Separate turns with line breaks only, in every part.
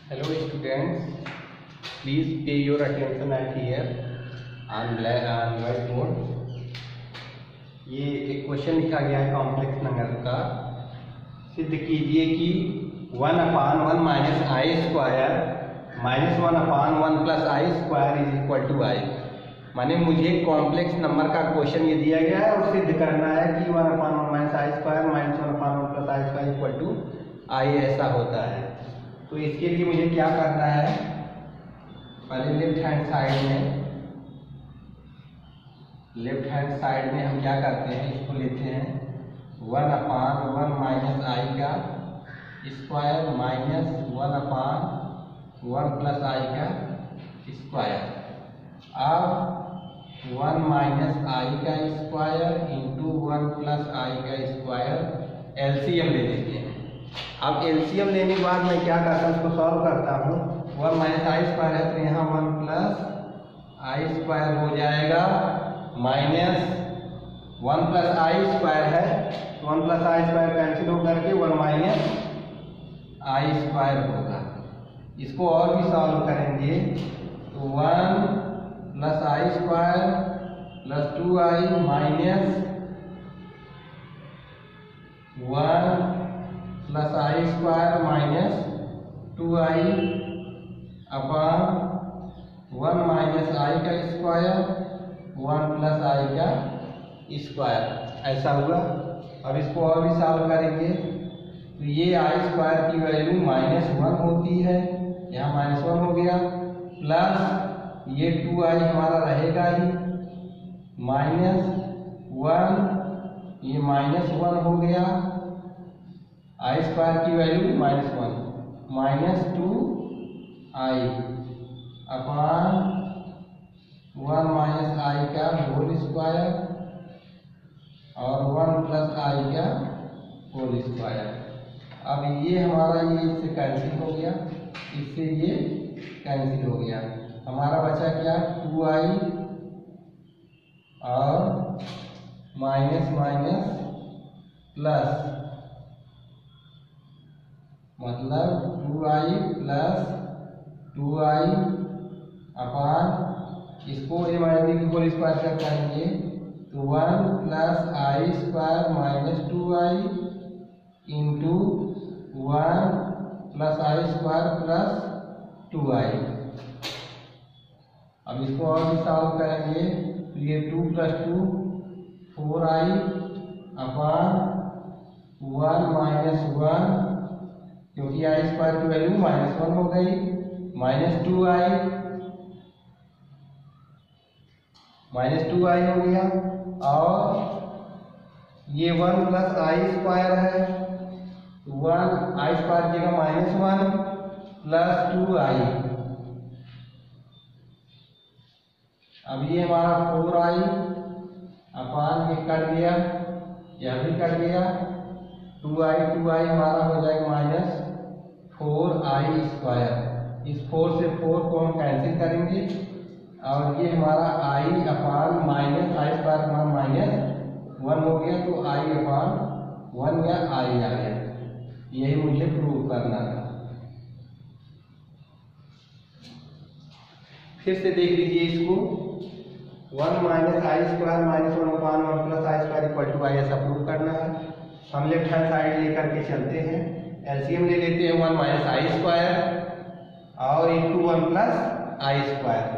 Hello students, please pay your attention at here on whiteboard. ये एक question लिखा गया है कॉम्प्लेक्स नंबर का। सिद्ध कीजिए कि 1/1 minus i square minus 1/1 plus i square is equal to i. माने मुझे कॉम्प्लेक्स नंबर का क्वेश्चन ये दिया गया है और सिद्ध करना है कि 1/1 minus i square minus 1/1 plus i square equal to i ऐसा होता है। तो इसके लिए मुझे क्या करना है, पहले लेफ्ट हैंड साइड में हम क्या करते हैं, इसको लेते हैं 1/1 माइनस आई का स्क्वायर माइनस 1/1 प्लस आई का स्क्वायर। अब 1 माइनस आई का स्क्वायर इंटू 1 प्लस आई का स्क्वायर एलसीएम ले लेते हैं। अब एलसीएम लेने के बाद मैं क्या करता हूँ, उसको सॉल्व करता हूँ। 1 माइनस आई स्क्वायर है तो यहाँ 1 प्लस आई स्क्वायर हो जाएगा माइनस 1 प्लस आई स्क्वायर है तो 1 प्लस आई स्क्वायर कैंसिल होकर के 1 माइनस आई स्क्वायर होगा। इसको और भी सॉल्व करेंगे तो 1 plus i square plus 2i minus 1 plus i square minus 2i upon 1 minus i का स्क्वायर 1 प्लस आई का स्क्वायर ऐसा हुआ। अब इसको और भी सॉल्व करेंगे तो ये आई स्क्वायर की वैल्यू -1 होती है, यहाँ -1 हो गया, प्लस ये 2i हमारा रहेगा ही, -1 ये -1 हो गया, आई स्क्वायर की value -1 -2i upon 1 minus i का होल स्क्वायर और 1 प्लस आई का होल स्क्वायर। अब ये हमारा ये इससे कैंसिल हो गया, इससे ये कैंसिल हो गया, हमारा बचा क्या 2i और माइनस माइनस प्लस मतलब 2i प्लस 2i अपॉन इसको ए माइनस की होल स्क्वायर कर करेंगे तो 1 plus i square minus 2i into 1 plus i square plus 2i। अब इसको और भी सॉल्व करेंगे तो ये 2 प्लस 2 4i अपॉन 1 माइनस 1 क्योंकि आई स्क्वायर की वैल्यू -1 हो गई, -2i हो गया और ये 1 प्लस आई स्क्वायर है, 1 आई स्क्वायर की जगह -1 प्लस 2i। अब ये हमारा 4i अपान ये कट गया, यह भी कट गया, 2i हमारा हो जाएगा -4i स्क्वायर। इस 4 से 4 को हम कैंसिल करेंगे और ये हमारा i upon minus i square हमारा -1 हो गया तो i अपान 1 या i आ गया। यही मुझे प्रूव करना था। फिर से देख लीजिए इसको, 1 minus i square minus 1 upon 1 plus i square equal to i ऐसा प्रूव करना है। हम लेफ्ट हैंड साइड लेकर के चलते हैं, एलसीएम ले लेते हैं 1 माइनस आई स्क्वायर और इंटू 1 प्लस आई स्क्वायर।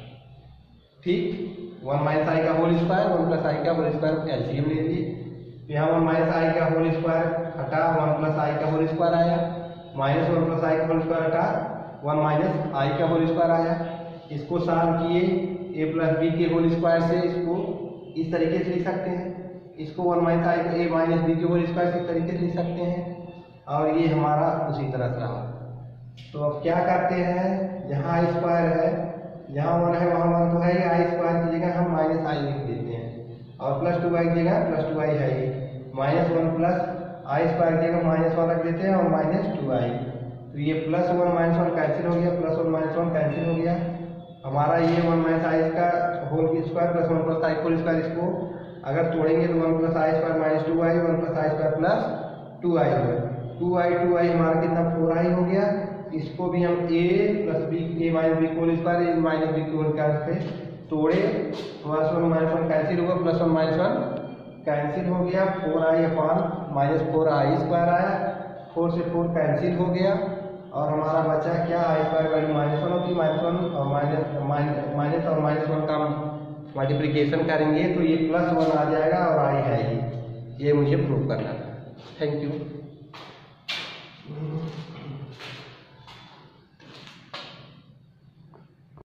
ठीक, 1 माइनस आई का होल स्क्वायर 1 प्लस आई का होल स्क्वायर एलसीएम ले लिए। यहाँ 1 माइनस आई का होल स्क्वायर हटा 1 प्लस आई का होल स्क्वायर आया, -1 प्लस आई का होल स्क्वायर हटा 1 माइनस आई का होल स्क्वायर आया। इसको सॉल्व किए a प्लस बी के होल स्क्वायर से, इसको इस तरीके से लिख सकते हैं, इसको 1 माइनस आई का a माइनस बी के होल स्क्वायर से इस तरीके से लिख सकते हैं और ये हमारा उसी तरह से रहा। तो अब क्या करते हैं, जहाँ आई स्क्वायर है जहाँ 1 है वहाँ 1 तो है ही, आई स्क्वायर की जगह हम -i लिख देते हैं और प्लस 2i की जगह प्लस 2i है ही, -1 प्लस आई स्क्वायर की जगह -1 रख देते हैं और -2i। तो ये +1 -1 कैंसिल हो गया, +1 -1 कैंसिल हो गया, हमारा ये 1 माइनस आई का whole square plus 1 plus i whole square, इसको अगर तोड़ेंगे तो 1 plus i square minus 2i 1 plus i square plus 2i होगा। 2i हमारा कितना 4i हो गया, इसको भी हम a plus b a minus b whole square a minus b whole square से तोड़े, -1 -1 कैंसिल होगा, +1 -1 कैंसिल हो गया, 4i अपॉन -4i स्क्वायर आया, 4 से 4 कैंसिल हो गया और हमारा बचा क्या, आई स्क्वायर वैल्यू -1 होती, -1 और माइनस और -1 का मल्टीप्लिकेशन करेंगे तो ये +1 आ जाएगा और आई है ये मुझे प्रूव करना था। Thank you.